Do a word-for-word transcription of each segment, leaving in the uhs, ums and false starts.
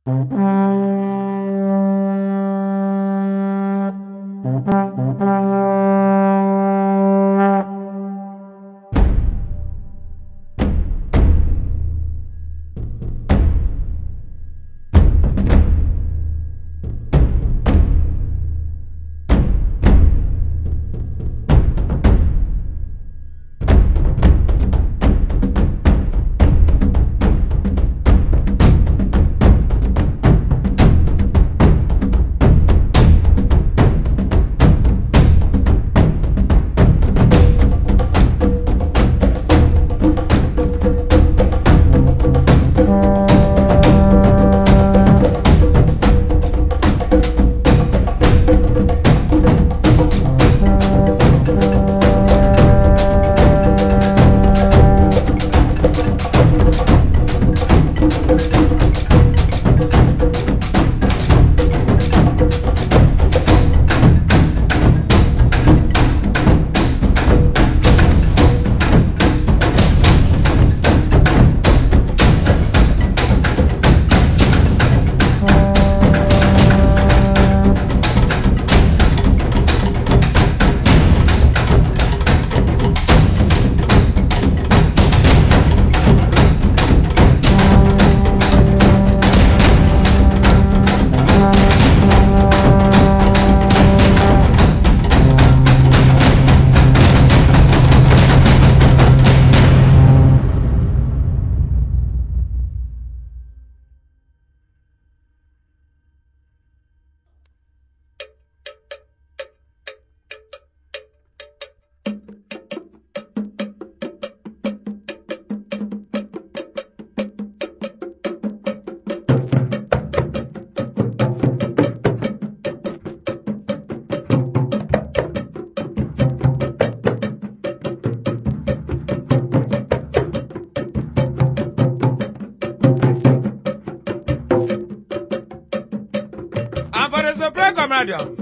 Whoa,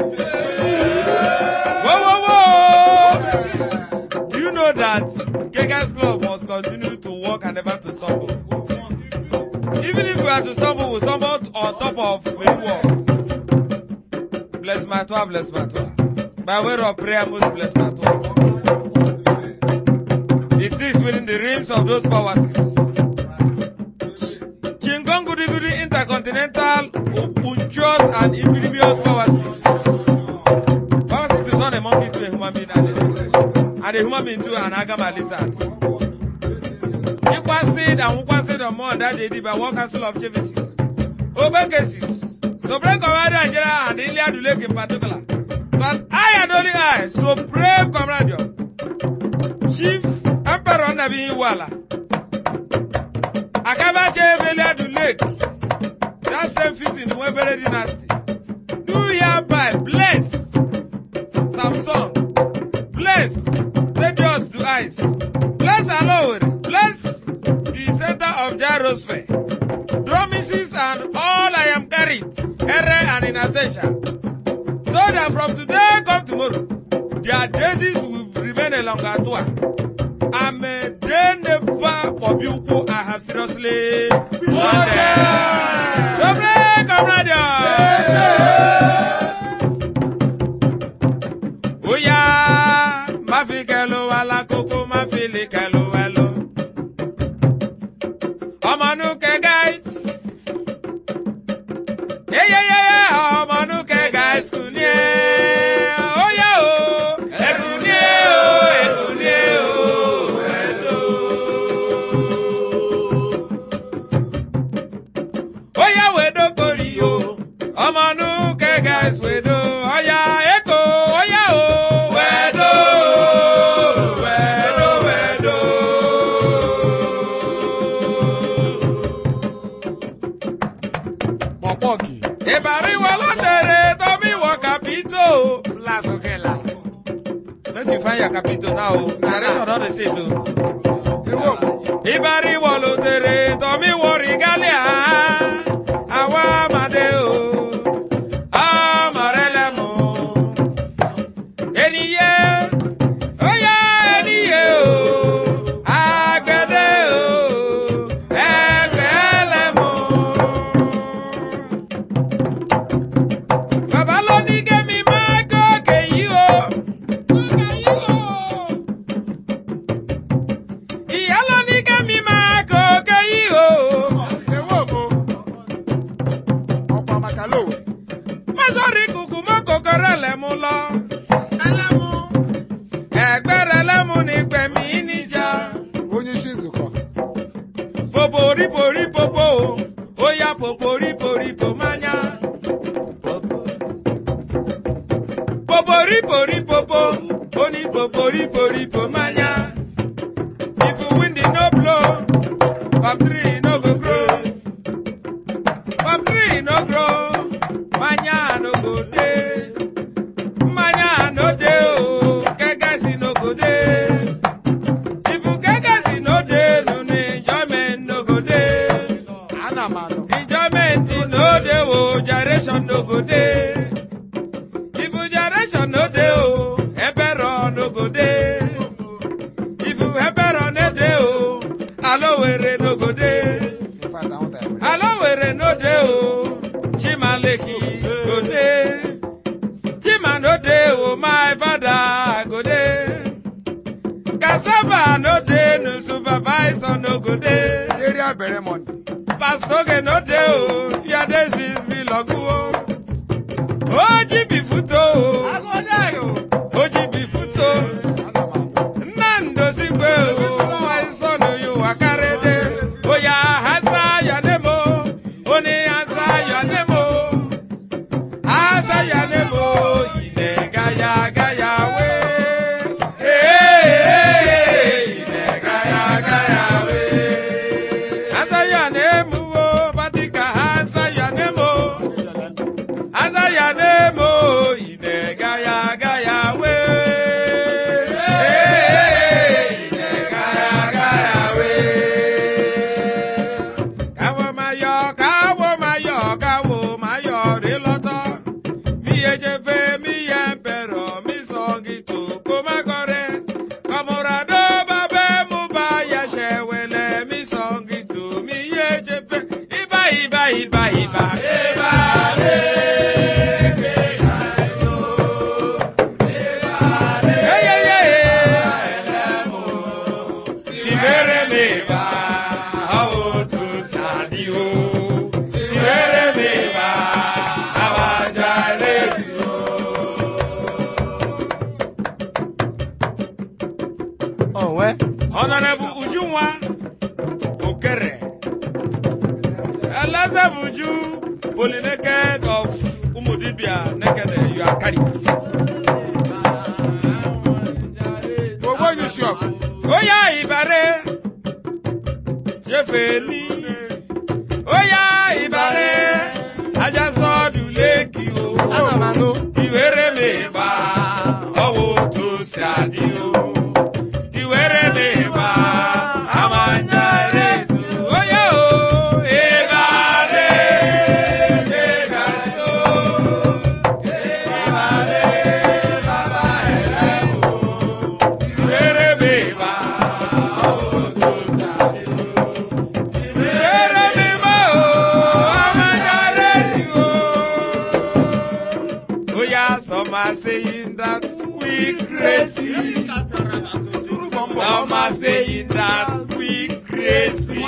whoa, whoa! Do you know that Kegas Club must continue to walk and never to stumble? Even if we are to stumble, we stumble on top of the wall. Bless my toa, bless my toa. By way of prayer, most bless my toa. It is within the realms of those powers. Chingon Goody Goody Intercontinental, Unchos and Imperious powers. Powers is to turn a monkey to a human being and a, and a human being to an agama lizard. Equal seed and equal seed or more that they did by one council of chiefs. Open cases. Supreme Commander in General and Ilya Dulek in particular. But I and only I, Supreme Commander, Chief Emperor Nabi Iwala, Akabache Ilya Dulek, that same fit in the Webere dynasty, do hereby bless Samson, bless Tedious to Ice, bless Alowere, bless the center of Jairus Fair, Dromises and all I am carried, Ere and in attention. So that from today come tomorrow, their daisies will remain a longer tour. And may they never rebuke I have seriously wanted. Dobre comrade! Oya, mafi kelo wala koko mafi kelo walo. Omanu ke guys. Yeah yeah yeah yeah. Omanu ke guys kunye. Oya o. Ekunye o. Ekunye o. Hello. Oya wedo kori o. Omanu ke guys wedo. Oya eko. Oya o. Wedo. Wedo wedo. Mopoki. Ebari wala tere tomi wa capito. La sokela. Don't you find your capito now? Narration don't they say to. Ebari wala tere tomi wa regalia. Awa madeo. Amarele mo. Eniye. Oya eniye o. Agede o. Egbele mo. poporipo ripo manya. Poporipo ripo po, oni poporipo ripo manya. If you wind it no blow, palm tree no go grow. Palm tree no grow, manya no go dey. Manya no dey oh, kekesi no go dey. If you kekesi no dey, no enjoyment no go dey. Enjoyment no dey oh, generation no go dey. If you generation no dey oh, emperor no go dey. If you emperor no dey oh, Alowere no go dey. Alowere no dey oh, Chimaleki go dey. Chima no dey oh, my father go dey. Cassava no dey, no supervisor no go dey. Area Beremont. Pastor no dey oh, your days is belong oh. Oji bi futo oh, Oji bi futo. Nando sigwe oh, my son you are carried. Oh yeah, hasa ya nemo, oni hasa ya nemo, hasa ya nemo, ine gaya gaya we. Hey, ine gaya gaya we. Hasa ya nemo, batika hasa ya nemo, hasa ya nemo, ine gaya gaya we. Iba, iba, iba, Honorable Ujunwa Okere, Elaza Buju, Polineked of Umudibia, naked, you are carried. Oya Ibare, Jefeli, Oya Ibare, I just saw you lake you, Tiwere Meba, oh, to Sadio. Some are saying that we crazy. Some are saying that we crazy.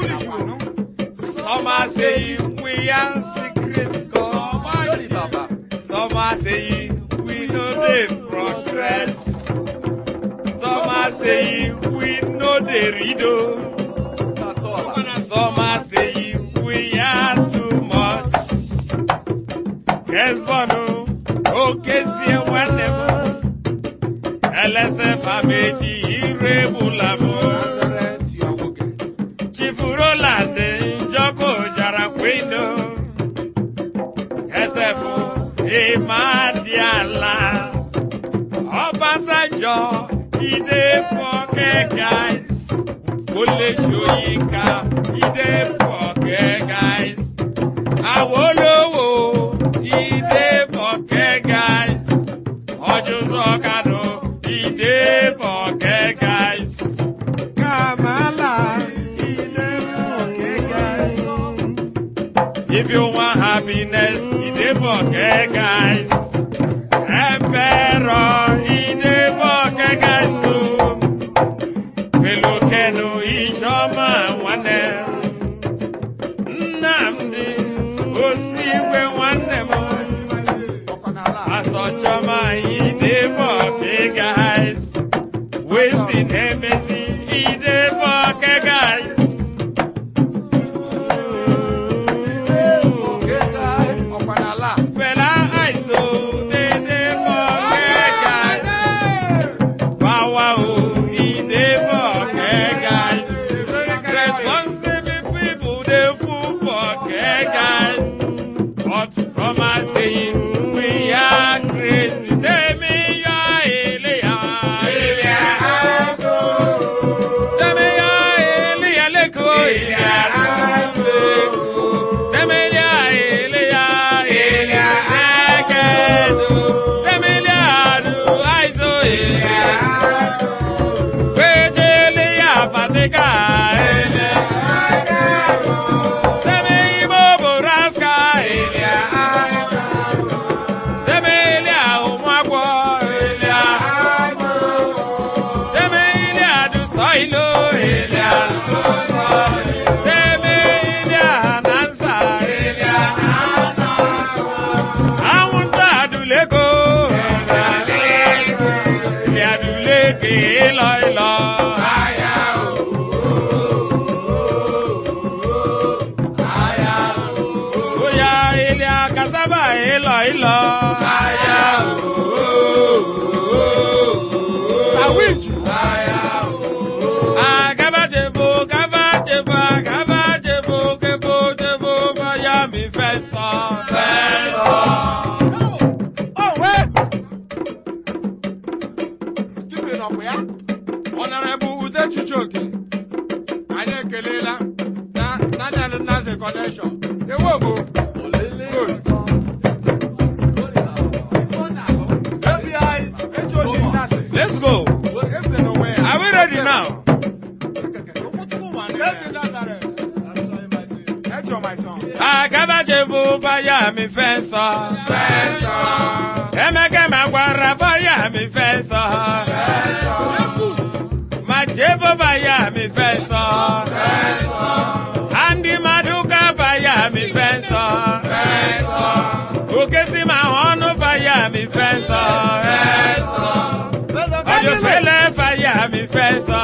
Some are saying we are secret God. Some are saying we know the progress. Some are saying we know the riddle. Some are saying we are too much. Yes, Bono. Okay, see one level. L S F Ameji irrebulabo. Chifuro lande Joko Jarakwino. S F Emadiala. Obasanjo ide foke guys. Kole Shoyinka ide foke guys. Awolowo ide foke guys. Ojuzokano ide foke guys. Kamala ide foke guys. If you want happiness, ide foke guys. Emperor ide foke guys. So Felokeno ijoma wane. Namdi osiwe wane mo. Asochama ide foke guys. Wasting embassy ide foke guys. But some are saying we are crazy. Tell me you are Elia. Tell me you are Elia Leko. Tell me you are Elia. Elia Lekedo. Tell me you are do I so Elia. Wait Elia Fatika. Honorable Ude Chichoke, I know Kelela, Nana Nazi connection. You will go. Let's go. Are we ready now? Akabajebu fire mi fensa. Emeke magwara fire mi fensa. Majebo fire mi fensa. Andi maduka fire mi fensa. Ukesi mahono fire mi fensa. Ojo fele fire mi fensa.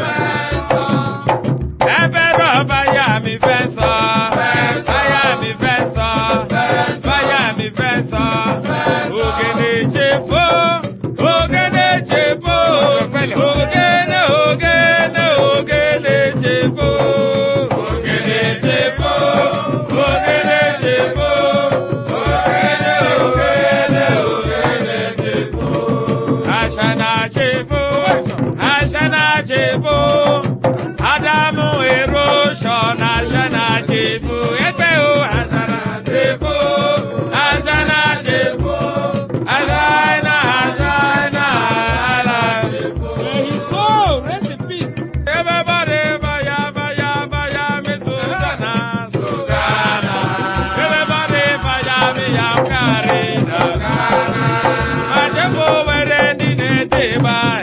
Ebero fire mi fensa. Fire mi fensa. Fire mi fensa. Ogene chefo. Ogene chefo. Ogene ogene ogene chefo. Ogene chefo. Ogene chefo. Ogene ogene ogene chefo. Ashana chefo. Ashana chefo. Adamu erosion ashana chefo. Epe o ashana chefo. Ashana chefo. Ashana ashana ashana. May his soul rest in peace. Everybody baya baya baya me Susanna Susanna. Everybody baya me Yakarina. Ajebo werendi nete bae.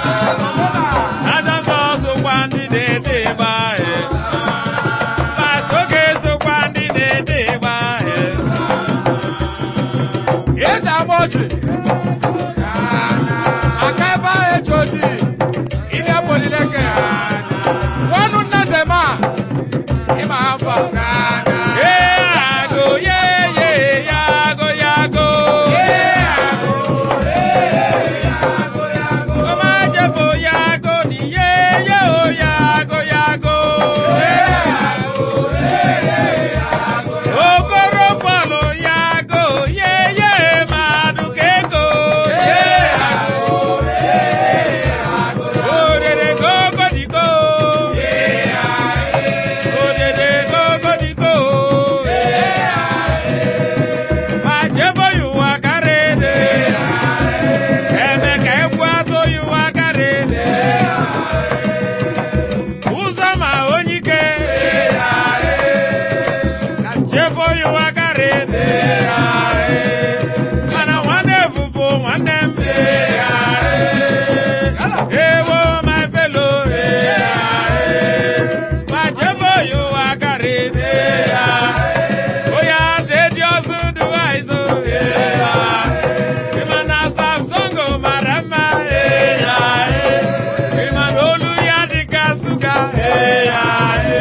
Adanso so kwandi nete bae. Pasoke so kwandi nete bae. Yes, I'm watching. Akaba echodi. Ile polileke. Wanu nazema. Ima hafa. Yago ye ye yago yago. Omajebo yago ni ye ye o yago yago. Okoro polo yago ye ye madukeko. Odede gogo diko. Odede gogo diko. Majebo you wakarede. Emeke kwato you wakarede. Uzama onyike. Jefo you wakarede. Mana wane fubo wane mbe. Ewo my fellow. Majebo you wakarede. Oya dedios do aizo. Imana Samsung marama. Imanolu ya dikasuka.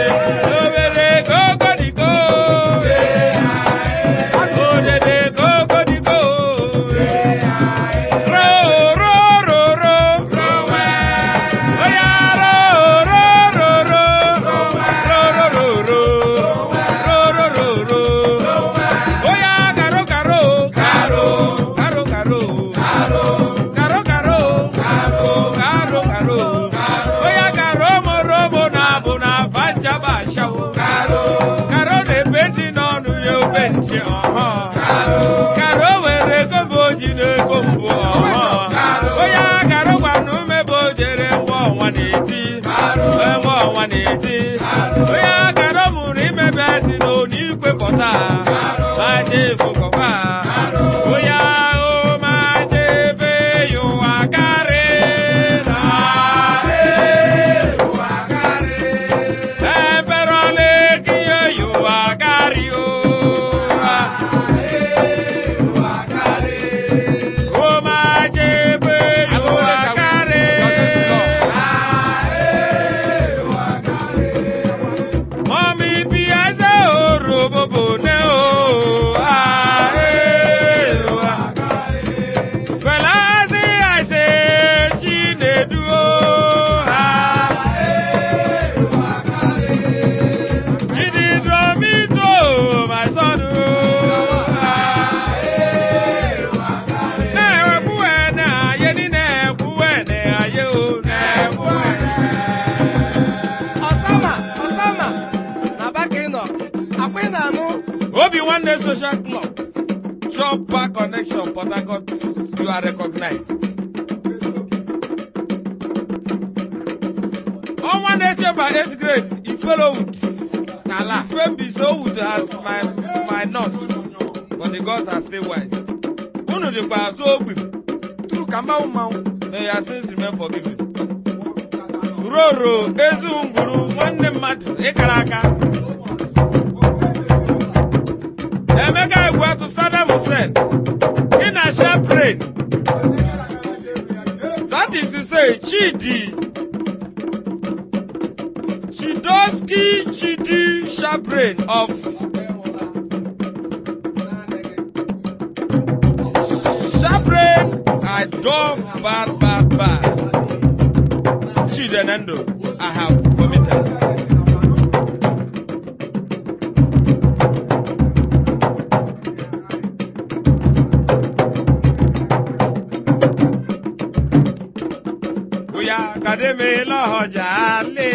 Obere gogo diko. Odede gogo ntị ọhọ karo were kombo ji na-ekombo ọhọ onye karo gwanụ mebe o jere nwa ọnwa na-eti nwa ọnwa na-eti onye karo mụrụ imebe ezi n'onu ikwe pọta ma chefu kọkwa onye ahụ ma chefe yụwa karị na eberọla ekiye yụwa karị o Social club, Chopper Connection, Port Harcourt, you are recognized. On one nature by eighth grade, he followed. Nala, Fembi so would as my my nurse, but the gods are still wise. One of the bars so big. True, come out, mount. May your sins remain forgiven. Roro, Ezunguru, one name matter, Ekaraka. Emeka Egwa to Saddam Hussein in a sharp brain. That is to say, Chidi, Chidoski Chidi sharp brain of sharp brain. I dog bad, bad, bad. Chidenendo, I have vomited. Kademe lọ́jà lé,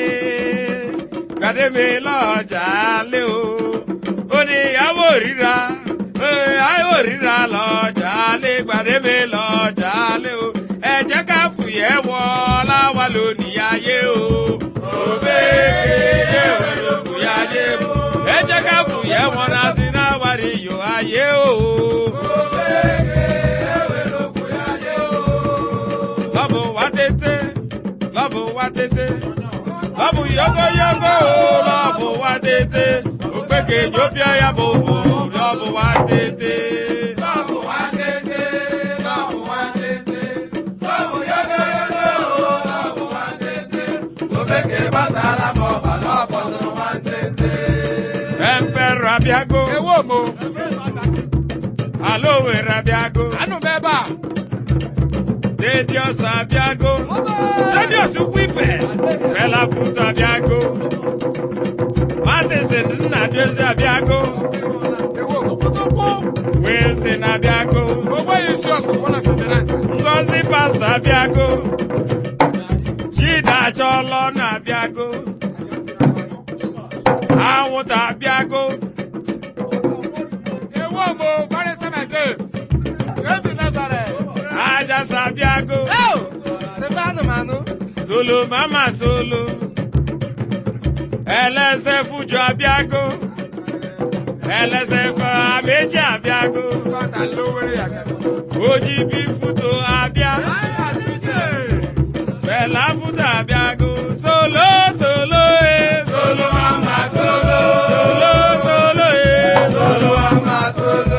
kademe lọ́jà lé o. Ó ní ìyàwó ríra, ìyàwó ríra lọ́jà lé, kademe lọ́jà lé o. Ẹ jẹ́ ká fùyẹ́ wọ́ láwa lónìí ayé o. Òbí kéye wẹ̀rọ fùyà ayé o. Ẹ jẹ́ ká fùyẹ́ wọ́ láti náà wá rí yọ ayé o. Òbí kéye wẹ̀rọ fùyà ayé o. Lọ́bù wá tètè. Love wa tete, love yogo yogo, love wa tete, upeke jopia ya bobo, love wa tete, love wa tete, love wa tete, love yogo yogo, love wa tete, upeke basara boba, love wa tete. Emperor Rabiago, ewo mo, alo we Rabiago, anu beba. De Dios Abiago, de Dios Wipe, Fela Fruta Abiago, Mate Sedina Dios Abiago, Wilson Abiago, Ngozi Pastor Abiago, Chida Cholon Abiago, Awuta Abiago, Ewomo, Barrister Majeff, James Nazareth. Aja Sabiago, oh, Sebano Mano, Solo Mama Solo, L S F Fujo Abiago, L S F Ameji Abiago, Oji B Futo Abia, Bella Futa Abiago, Solo, Solo, eh, Solo Mama Solo, Solo, Solo, eh, Solo Mama Solo.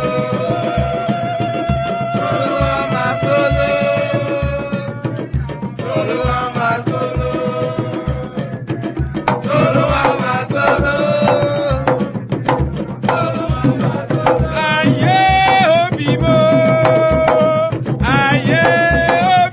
Aye, Obimo, aye,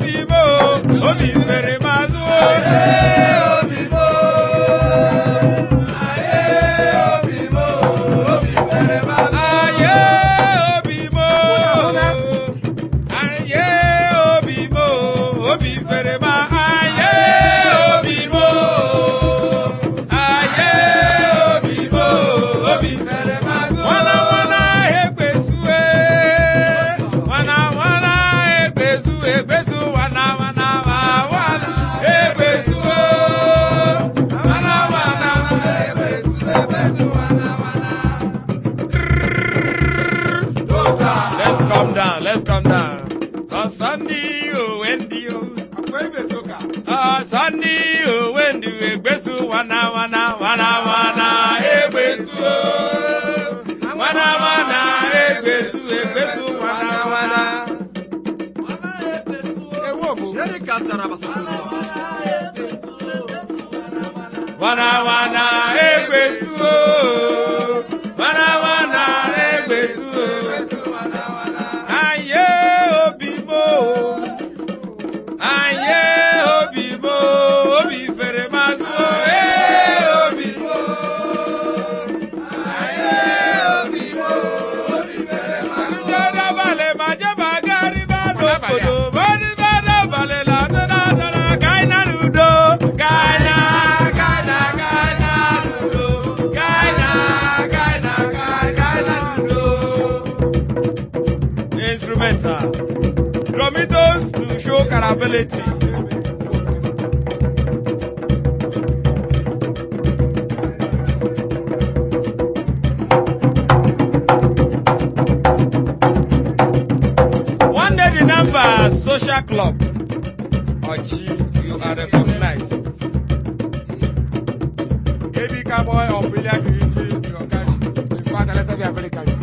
come down, let's come down. On Sunday, oh, Wendy, oh. Ah, Sunday, oh, Wendy, Egbesu, wana, wana, wana, wana, Egbesu, wana, wana, Egbesu, Egbesu, wana, wana. Wana, wana, Egbesu, wana, wana, Egbesu, aye, obimo, aye, obimo, obi fere maso, eh, obimo, aye, obimo, obi fere maso. Jada vale, maje bagari bado kodo, bodi bado vale la da da da da, kaina ludo, kaina, kaina, kaina ludo, kaina, kaina, kaina ludo. Instrumental. Drumitos to show capability. One day the number social club. Ochi, you are recognized. Baby cowboy of William Luigi, you are carried. In fact, let's say we are very carried.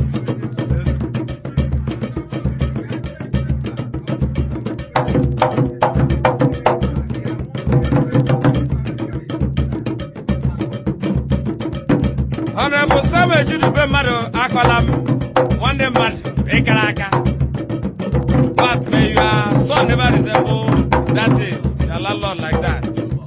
Honorable Samuel Judupe Mado Akolam, one day man, Ekaraka. But may your son never resemble that thing, the landlord like that.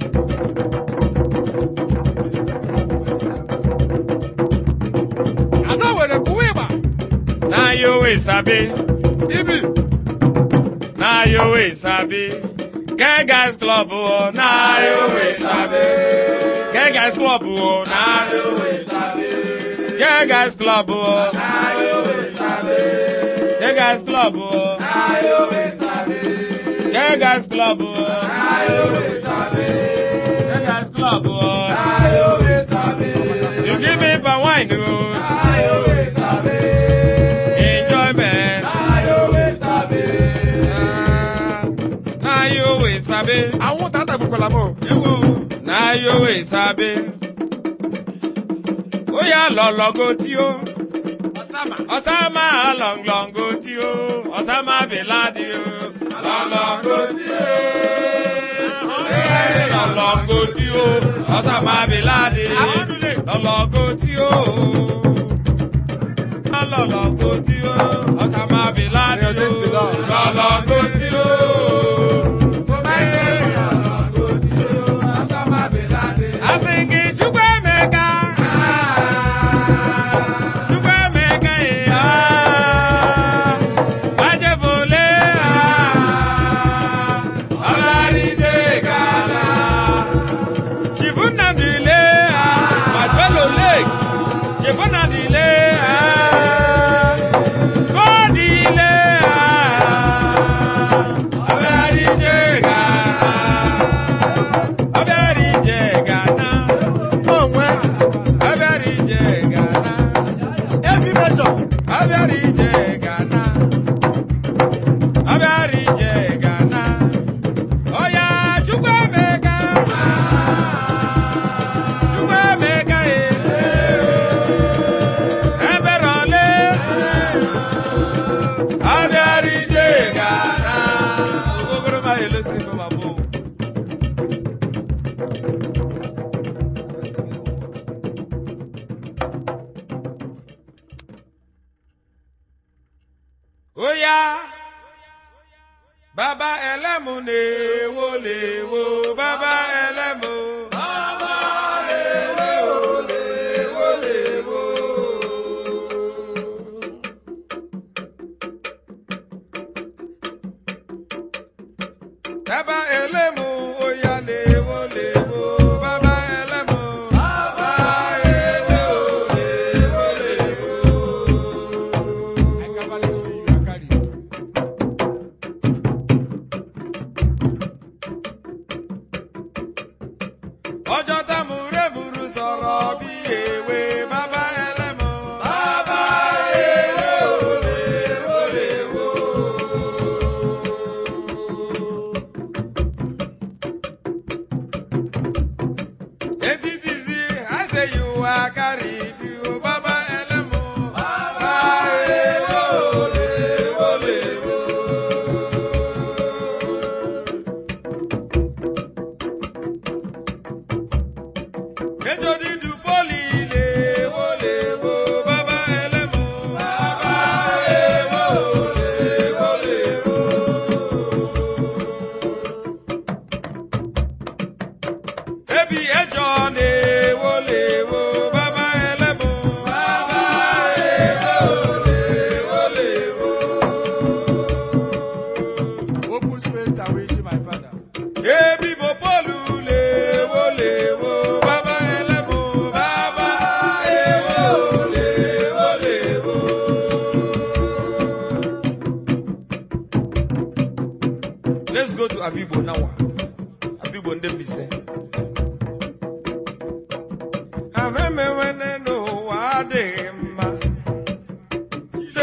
I know where the Kuiba. Now you will sabi, Tibi. now you will sabi. Kegas Club, oh, now you will sabi. Kegas Club, oh, now you will sabi. Kegas Club, oh, now you will sabi. Kegas Club, oh, now you will sabi. Kegas Club, oh, now you will sabi. Kegas Club, oh, now you will sabi. You give me for wine, oh, now you will sabi. Enjoyment, now you will sabi. Now you will sabi. I want that to be more. Now you will sabi. Oh yeah, long long go to you. Osama, Osama, long long go to you. Osama bin Laden, long long go to you. Hey, long long go to you. Osama bin Laden, long long go to you. Long long go to you. Osama bin Laden, long long go to you. I sing it, you go make Baba elemu ne wo le wo, Baba elemu. Baba ele wo le wo le wo. Baba elemu oya le wo le wo, Baba elemu. Baba ele wo le wo le wo. Ọjọ́ tá múrẹ́múrú sọ̀rọ̀ bí èwe bàbá ẹlẹ́mọ̀. Bàbá èwe òde òde wò.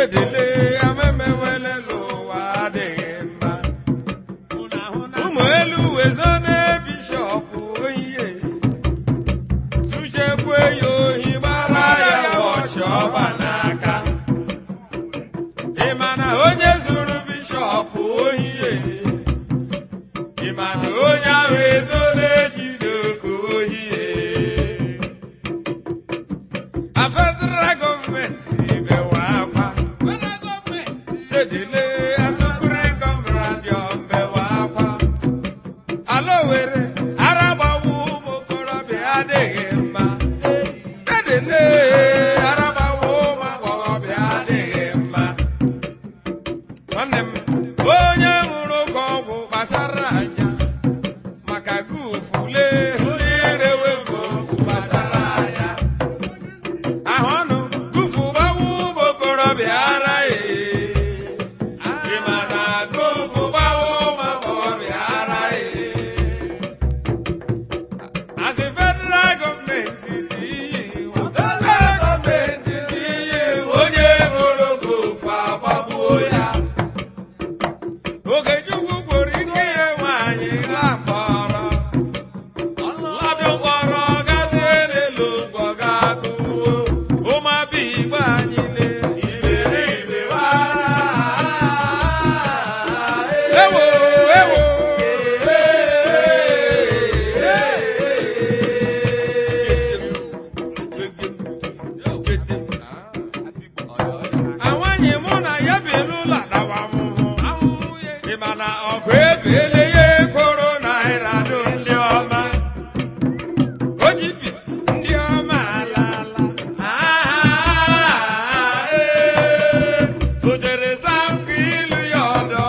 dedele ameme wele l'ụwa adịghị mma ụmụ elu wezo na bishọp oyiye zuchekwe ya ohi gbara ya wọchị ọba n'aka ịma na onye zuru bishọp oyiye ịma na onye ahụ ezo na-ejide oke ohiye a federal gọọmenti bewa akwa dedele asụkwure gọmradịọ mbewa akwa ala Owerri aragbawu ụmụ okorobịa adịghị mma dedele aragbawu ụmụ agbọghọbịa adịghị mma nwanne m onye ṅụrụ oke ọgwụ kpachara anya maka gufule ndị rewe gofu kpachara anya ahụ ọnụ gufu gbawu ụmụ okorobịa ara ịma na gufu gbawu ụmụ agbọghọbịa ara asị federal gọọmenti dị iwu federal gọọmenti dị iwu onye ṅụrụ gofu agbagbuo ya Okechukwu gworo ike ihe nwaanyị la mkpọrọ ladị mkpọrọ gazie n'elu mgbọ ga-akụwo ụmụabịa igbe anyị le iberibe ewo ewo awanye mụ na ya bi n'ụlọ dawa mụhụ ịma na ọgụ ebele ya ekworo naira do ndị ọma o ji bi ndị ọma alala o jere samka ilu ya ọdọ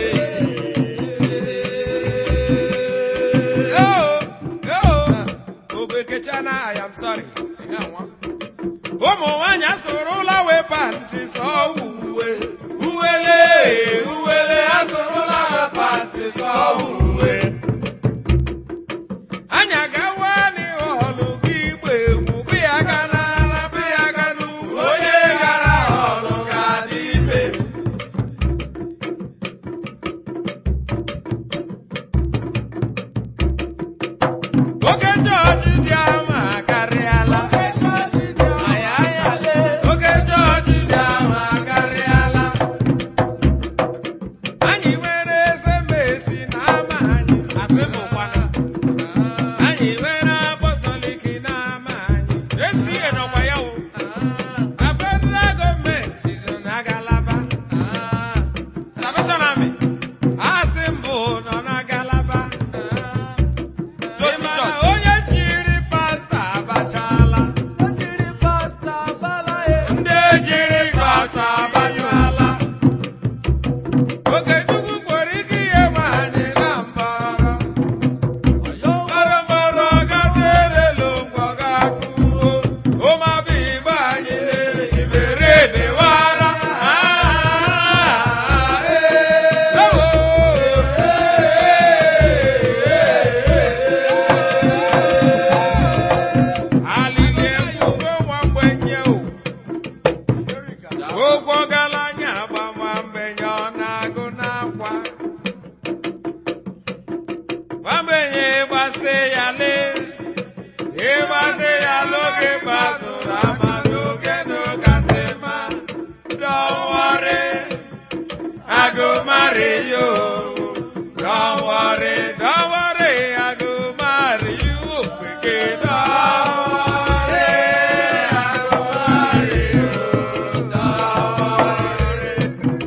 obekechana I am sorry ụmụ nwaanyị asụrụla wee pantị sọ uwe uwele uwele asụrụla wee pantị sọ uwe anya gawa n'ọlụ gị igba egwu bịa ga n'ala bịa ga n'ugwu onye gara ọlụ ga-adị ibe oke chọọchị dị ama akarịala oke chọọchị dị ama akarịala anyị nwere esemesi na ama anyị anyị nwere apọstọliki na ama anyị esighị nọkwa ya wụ na federal gọọmenti dị na ngalaba Salvation Army asị mbụ nọ na ngalaba ịma na onye chiri pasta abachala ndị jiri pasta abachala Okechukwu kwere ike ihe nwaanyị na mkpọrọ mkpọrọ mkpọrọ gazie n'elu mgbọ ga-akụwo ụmụabịa igbe anyị iberibe wara alịga ekwugo nwa mgbenye ụgwọ gala anya agba nwa mgbenye ọ na-agụ n'akwa nwa mgbenye ịgbasị ya lee ịgbasị ya n'oge gbazụrụ ama n'oge n'ụkasị ma don't worry I go marry you don't worry don't worry I go marry you okeke don't worry I go marry you don't worry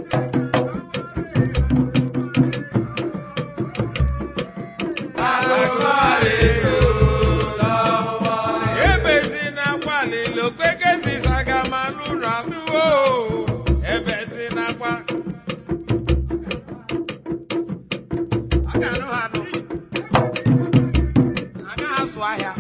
I go marry you don't worry ebezina kwalilo okeke sisaga malụrụ alụwo ebezina kwa aga anụ ha nụ aga ha sụ ahịa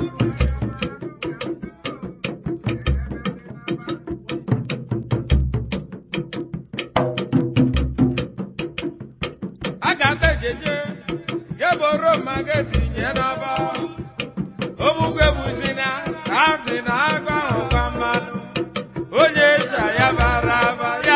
aga ndị jeje geboro maga etinye n'ọba obugwe buzina na na agba ahụ kwa mmanụ onye ịsha ya bara aba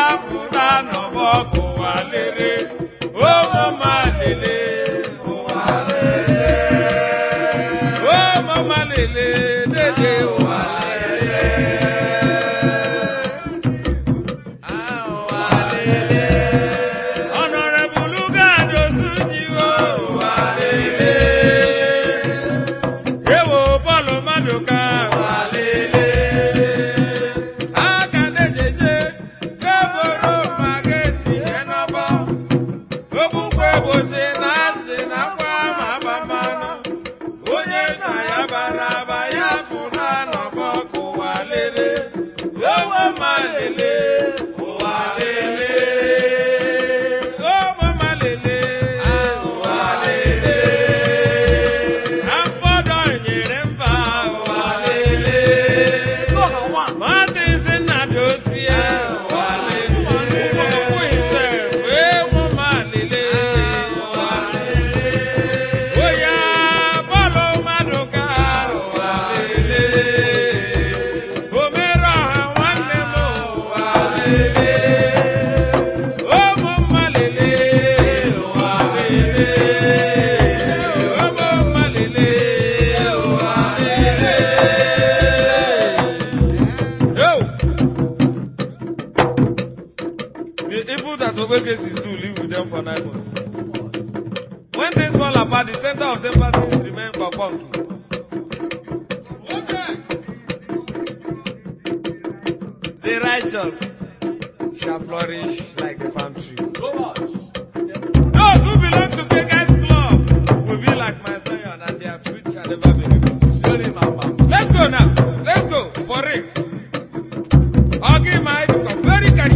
The evil that obey cases do live with them for nine months. When things fall apart, the center of sympathy remain Kokonki. Okay. The righteous shall flourish like a palm tree. So much. Those who belong to Keke's club will be like my Zion, and their fruit shall never be removed. Surely, mama. Let's go now. Let's go for real. Okay, my very carry.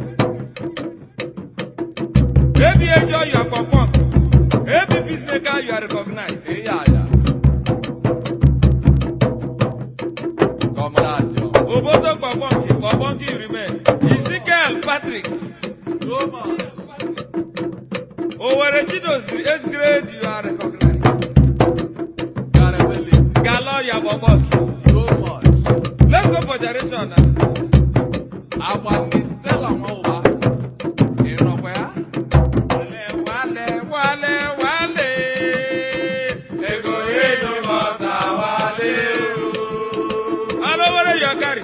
Baby, enjoy your popcorn. Every peacemaker you are recognized. Yeah, yeah. Comrade, yo. Oboto Kobonki, Kobonki remain. Ezekiel Patrick. So much. Owerechido's eighth grade you are recognized. Gotta believe. Galo Yabobonki. So much. Let's go for generation now. I want this still on over. You know where? Wale, wale, wale, wale. Ego edo mota wale. All over your carry.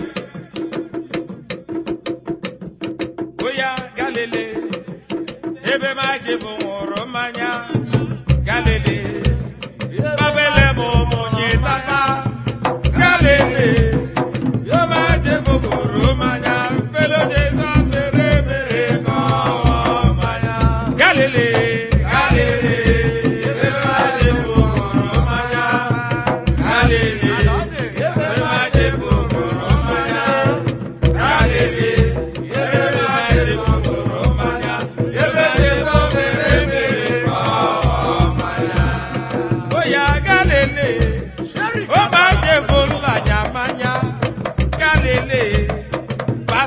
Oya Galile. Ebe maji bumoro manya. Galile. Babele mo monye tata. Galile. Yo maji bumoro manya. Pelo de zantere me ko manya. Galile. Galile. Ebe maji bumoro manya. Galile. Ebe maji bumoro manya. Galile. Ebe maji bumoro manya. Ebe de zantere me ko manya. Oya Galile. O maji bumoro manya. Galile.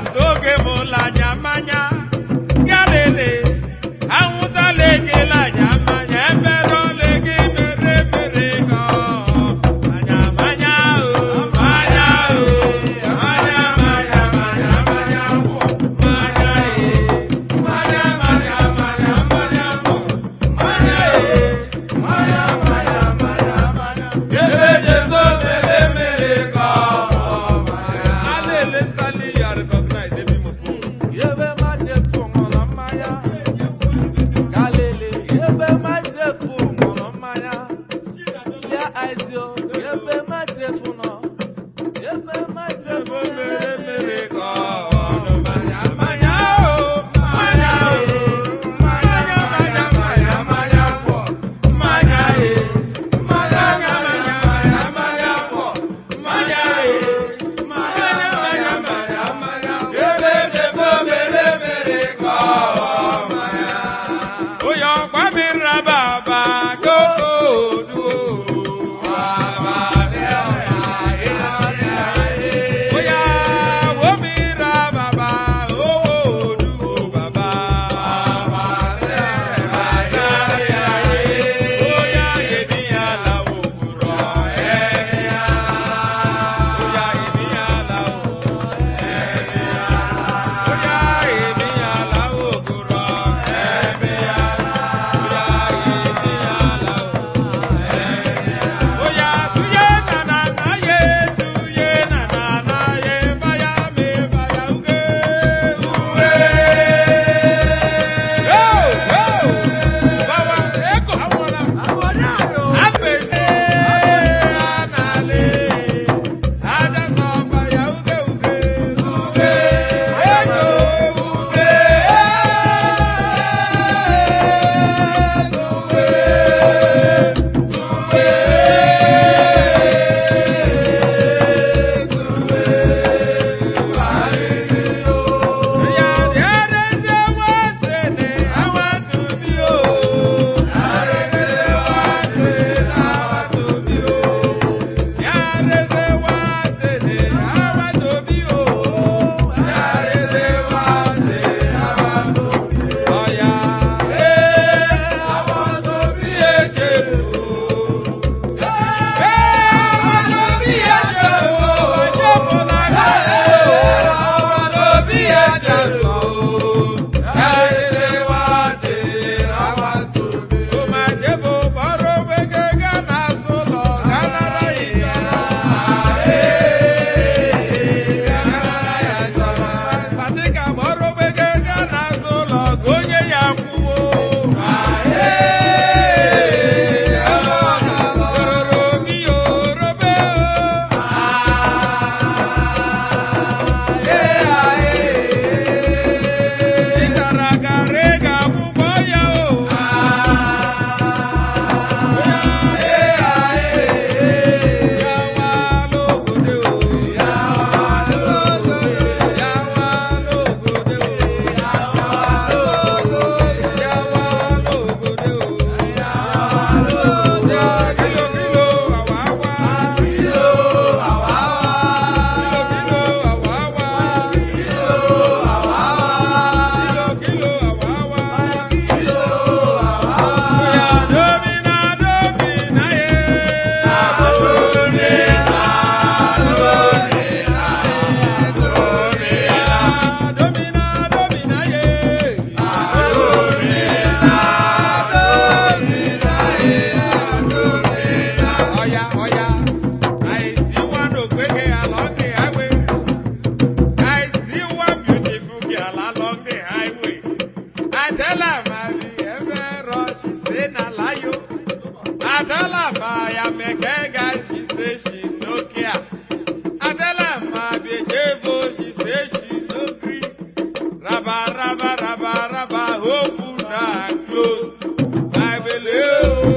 Rabba ya mekega, she say she no care. Adela ma bejevo, she say she no gree. Rabba, rabba, rabba, rabba, open and close. I believe.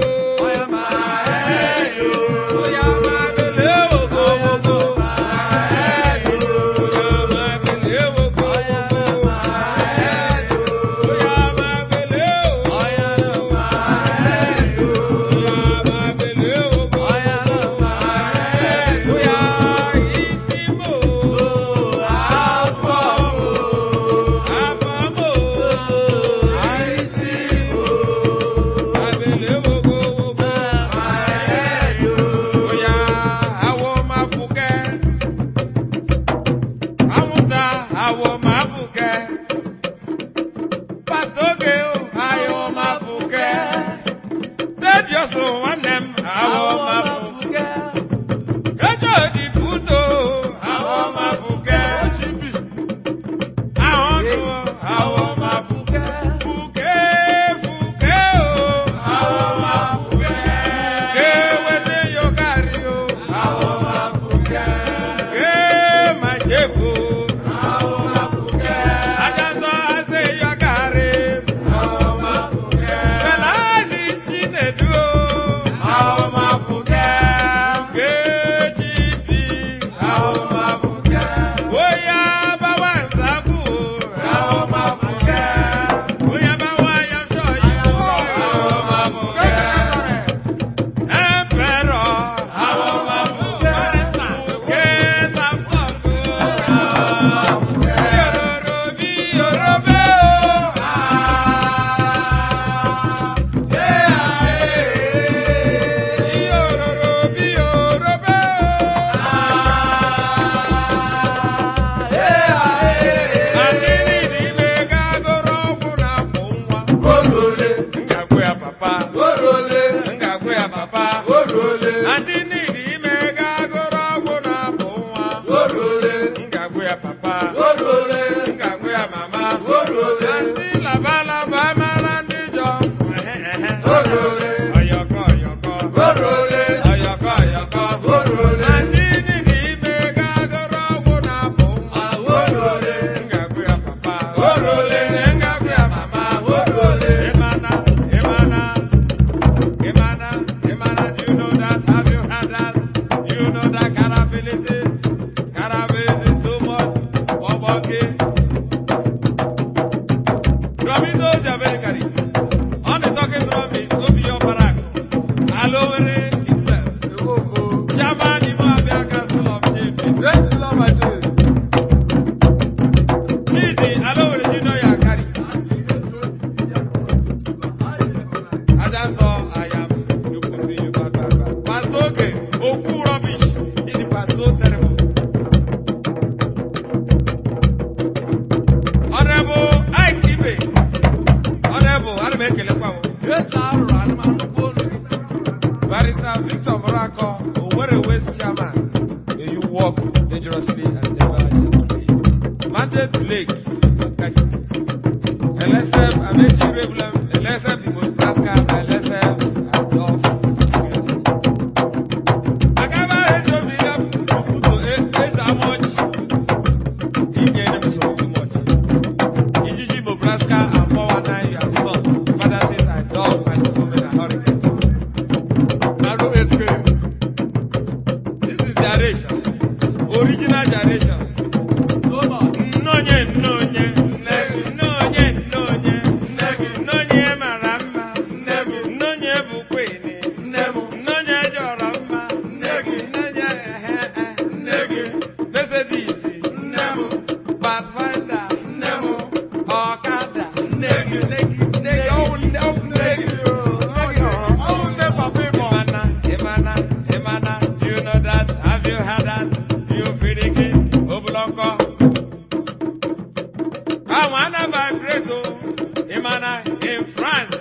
Barrister Victor Morocco, Owerri West Chairman, may you walk dangerously and never gently. Mandate to Lake, L S F, Amechi Regulum, L S F, Imos Pascal, L S F, and Love, seriously. Agaba Ejo William, Ufuto Eza much, Inye Nemi so too much. Ijiji Mobraska and four one nine, your son. Father says I dog and the woman a hurricane. This is generation, original generation. Nonye, nonye, nonye, nonye, nonye maramba, nonye bukwini, nonye joramba, nonye eh Mercedes, Pathfinder, Okada, negi, negi, negi, oh, no, negi, oh, never people. Emana, Emana, do you know that? Have you heard that? Do you feel the king? Oblongo. I wanna vibrate, Emana, in France.